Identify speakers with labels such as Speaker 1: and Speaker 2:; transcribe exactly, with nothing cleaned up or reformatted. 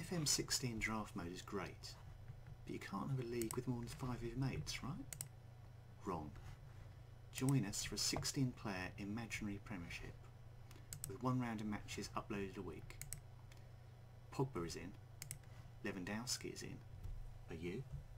Speaker 1: F M sixteen draft mode is great, but you can't have a league with more than five of your mates, right? Wrong. Join us for a sixteen player imaginary premiership with one round of matches uploaded a week. Pogba is in, Lewandowski is in, are you?